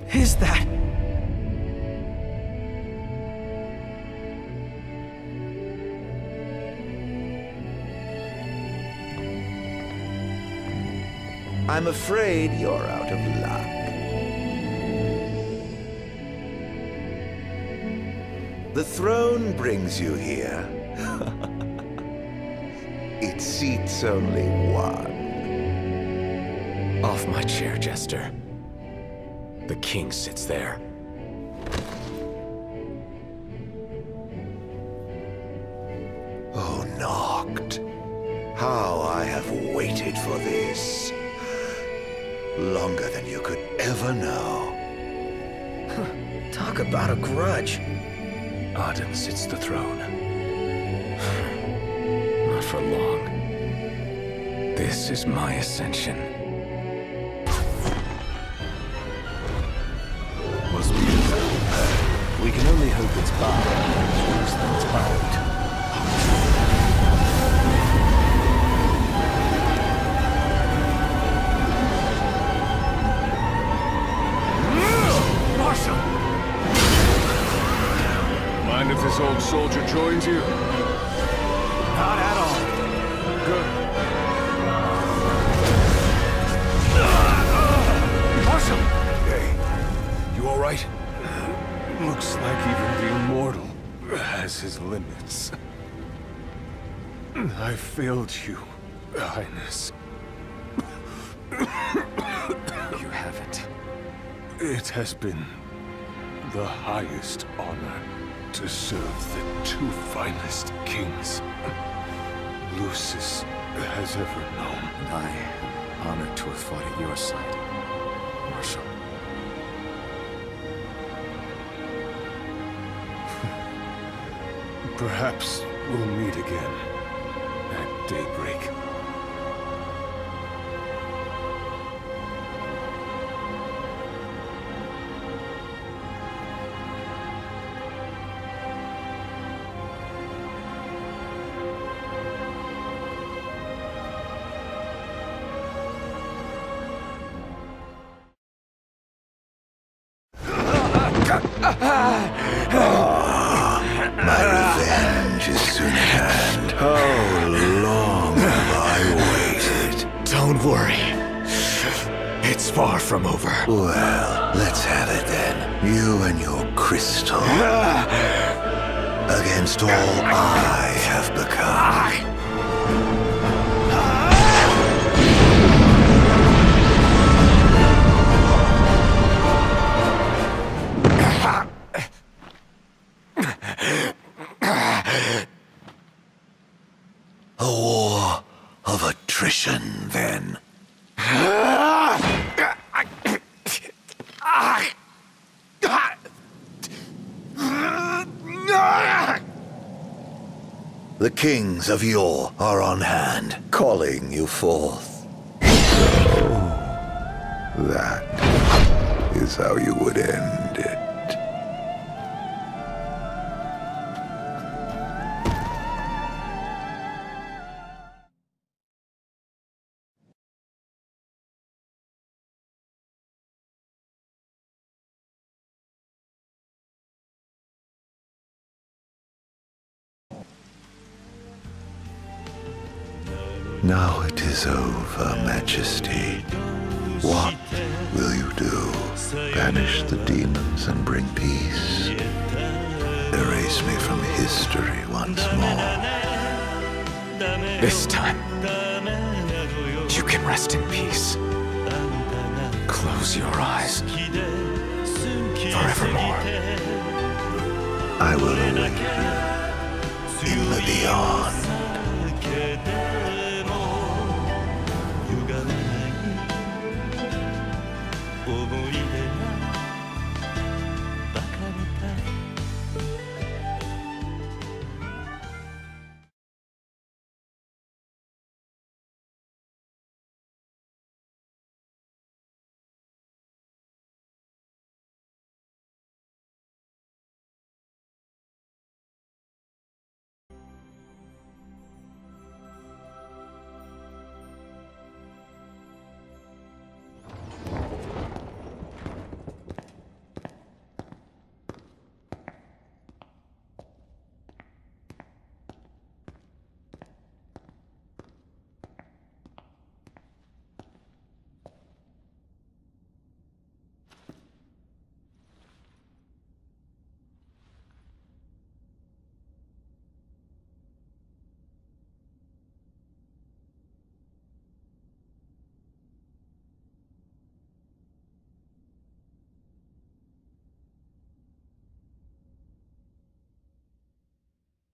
is that? I'm afraid you're out of luck. The throne brings you here. It seats only one. Off my chair, Jester. The king sits there. Oh, Noct. How I have waited for this. Longer than you could ever know. Talk about a grudge. Aden sits the throne. Not for long. This is my ascension. Was beautiful. We can only hope it's bound. Worse than it's bound. Mind if this old soldier joins you? Not at all. Good. Marshal! Hey, you all right? Looks like even the immortal has his limits. I failed you, Highness. You haven't. It has been the highest honor to serve the two finest kings Lucis has ever known. I am honored to have fought at your side, Marshal. Perhaps we'll meet again at daybreak. My revenge is soon at hand. How long have I waited? Don't worry. It's far from over. Well, let's have it then. You and your crystal. Against all I have become. A war of attrition, then. The kings of yore are on hand, calling you forth. So, that is how you would end it. Now it is over, Majesty. What will you do? Banish the demons and bring peace? Erase me from history once more? This time, you can rest in peace. Close your eyes. Forevermore. I will await you in the beyond.